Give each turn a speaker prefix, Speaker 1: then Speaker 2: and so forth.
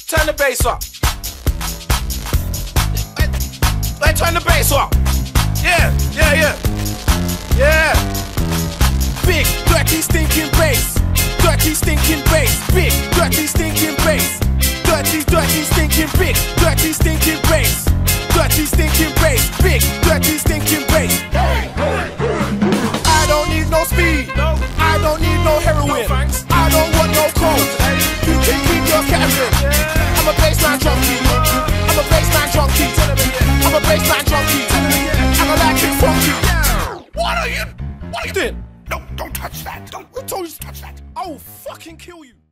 Speaker 1: Turn the bass up. Hey, turn the bass up. Yeah. Big, dirty, stinking bass. Dirty, stinking bass. Big, dirty, stinking bass. Dirty, stinking big. Dirty, stinking bass. Dirty, stinking bass. Big, dirty, stinking bass. I don't need no speed. I don't need no heroin. I don't want no coke. You can keep your Karen. I'm a bassline junkie. I'm a bassline junkie. I'm a bassline junkie. I'm a like it funky. What are you doing?
Speaker 2: No, don't touch that.
Speaker 1: Who told you to touch that? I will fucking kill you.